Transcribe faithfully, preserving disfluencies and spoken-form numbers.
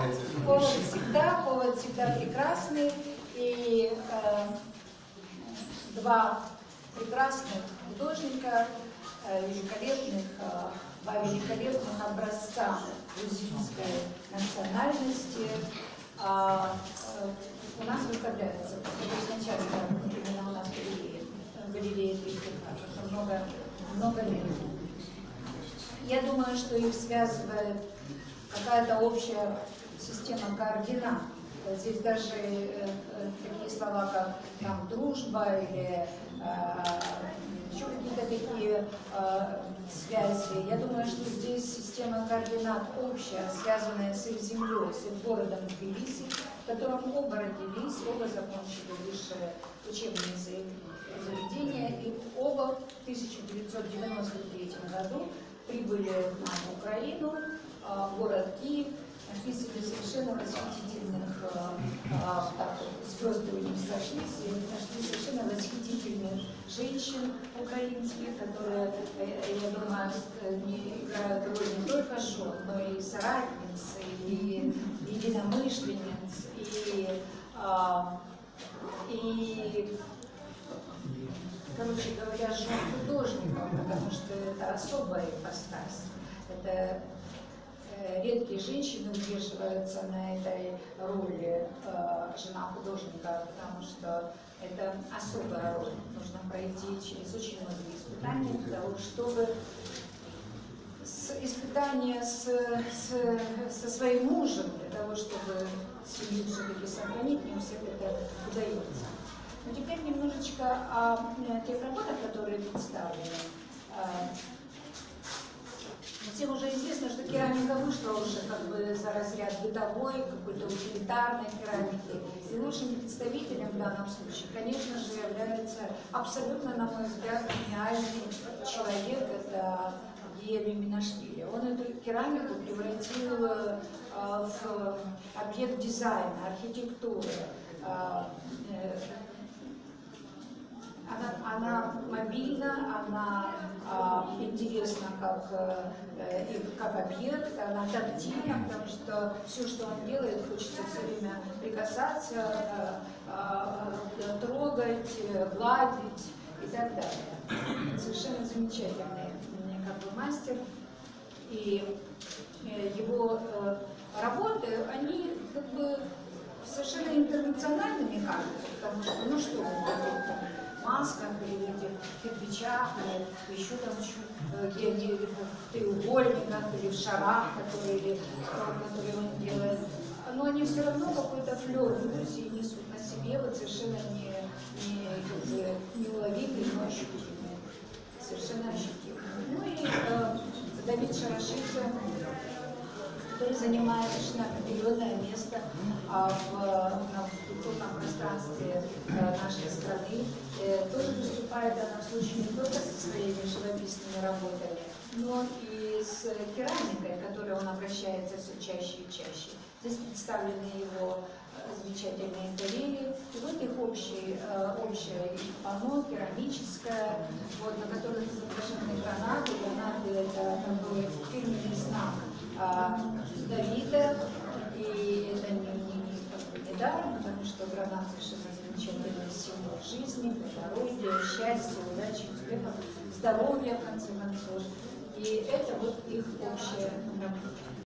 повод всегда, повод всегда прекрасный. И э, два прекрасных художника, э, великолепных, э, два великолепных образца грузинской национальности э, э, у нас выставляются. Сначала именно у нас в галерее, в галерее уже много, много лет. Я думаю, что их связывает какая-то общая система координат. Здесь даже э, э, такие слова, как там, дружба или э, еще какие-то такие э, связи. Я думаю, что здесь система координат общая, связанная с их землей, с их городом Тбилиси, в котором оба родились, оба закончили высшее учебное заведение, и оба в тысяча девятьсот девяносто третьем году прибыли на Украину, э, в город Киев. Написали совершенно восхитительных, а, так, звезды у них сошлись, и нашли совершенно восхитительных женщин украинских, которые, я думаю, не играют роль не только жен, но и соратниц, и единомышленниц, и, а, и короче говоря, жен художников, потому что это особая ипостась. Это редкие женщины удерживаются на этой роли э, жена художника, потому что это особая роль. Нужно пройти через очень многие испытания для того, чтобы с, испытания с, с, со своим мужем, для того, чтобы семью все-таки сохранить, не у всех это удается. Но теперь немножечко о тех работах, которые представлены. Всем уже известно, что керамика вышла уже как бы за разряд бытовой, какой-то утилитарной керамики. И лучшим представителем в данном случае, конечно же, является абсолютно, на мой взгляд, гениальный человек, это Гиель Минашвили. Он эту керамику превратил э, в объект дизайна, архитектуры. Э, э, Она, она мобильна, она а, интересна как, э, как объект, она тактильна, потому что все, что он делает, хочется все время прикасаться, э, э, трогать, гладить и так далее. Совершенно замечательный как бы, мастер. И э, его э, работы, они как бы совершенно интернациональными кажутся, потому что, ну что вы, масках или в этих кирпичах, или еще там где-нибудь в треугольниках, или в шарах, которые, или, которые он делает. Но они все равно какой-то флер Грузии несут на себе, вот совершенно не, не, как бы, неуловимый, но ощутимый. Совершенно ощутимый. Ну и э, Давид Шарашидзе, который занимает совершенно определенное место а, в, в культурном пространстве а, нашей страны, э, тоже выступает в данном случае не только со своими живописными работами, но и с керамикой, к которой он обращается все чаще и чаще. Здесь представлены его замечательные галереи, и вот их общий, общее панно, керамическое, вот, на которых изображены гранаты. Гранаты — это такой фирменный знак а, Давида, и это не, не, не, не даром, потому что гранат совершенно замечательный символ жизни, здоровья, счастья, удачи, успеха, здоровья, в конце концов. И это вот их общее